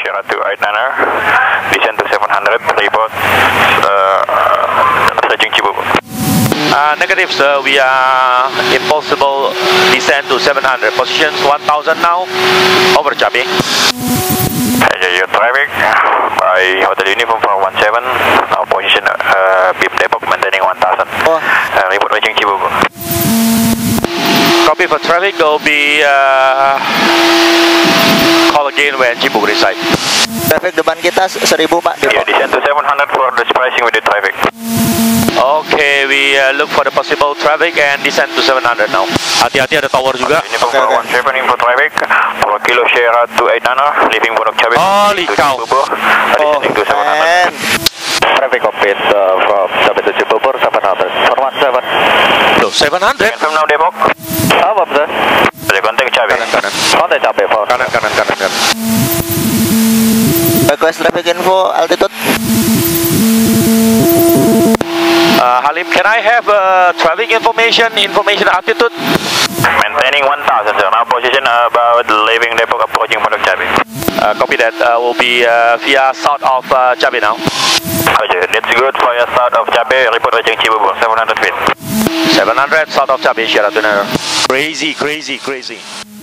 Sierra 289er, descend to 700, report, approaching Cibubur. Negative, sir. We are impossible. Descend to 700. Positions 1000 now. Over, Chabi. Your traffic by Hotel Uniform 417. Our position BIM Depok maintaining 1000. Report reaching Cibubur. Copy for traffic. Will be call again when Cibubur reside. Traffic depan kita 1000 Pak. Yeah, descend to 700 for the splicing with the traffic. Okay, we look for the possible traffic and descend to 700 now. Hati-hati ada tower juga. Uniform 417 info traffic for Kilo Sierra 289er, leaving Pondok Cabe. Holy cow! Descending to 700. Traffic cockpit from Cabe to Cibubur 700. 417. Loh, 700? Confirm now Depok. Apa sir? Ada kontak Cabe. Kanan. Kontak Cabe for. Kanan. Request traffic info altitude. Halim, can I have traffic information altitude? Maintaining 1000, sir. Now position about leaving Depok, approaching Pondok Cabe. Copy that. Will be via south of Cabe now. Okay, that's good for your south of Cabe. Report reaching Cibubur, 700 feet. 700 south of Cabe, Sierra 2. Crazy.